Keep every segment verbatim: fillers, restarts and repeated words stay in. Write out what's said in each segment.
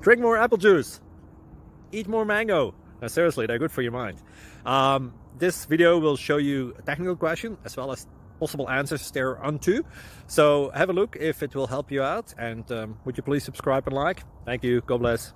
drink more apple juice, eat more mango. Now seriously, they're good for your mind. Um, this video will show you a technical question as well as possible answers thereunto. So have a look if it will help you out, and um, would you please subscribe and like? Thank you. God bless.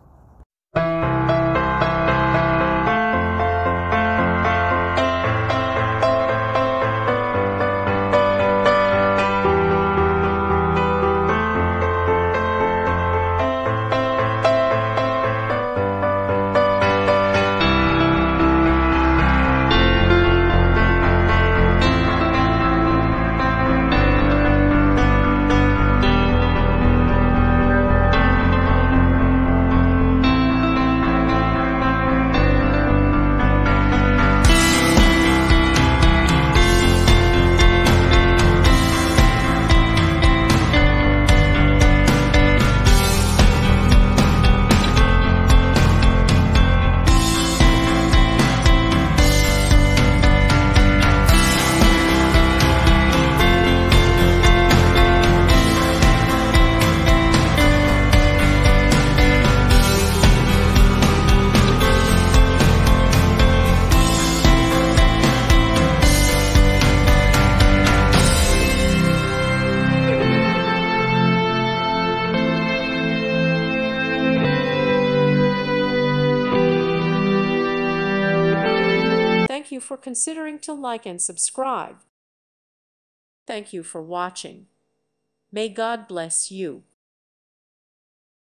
Thank you for considering to like and subscribe. Thank you for watching. May God bless you.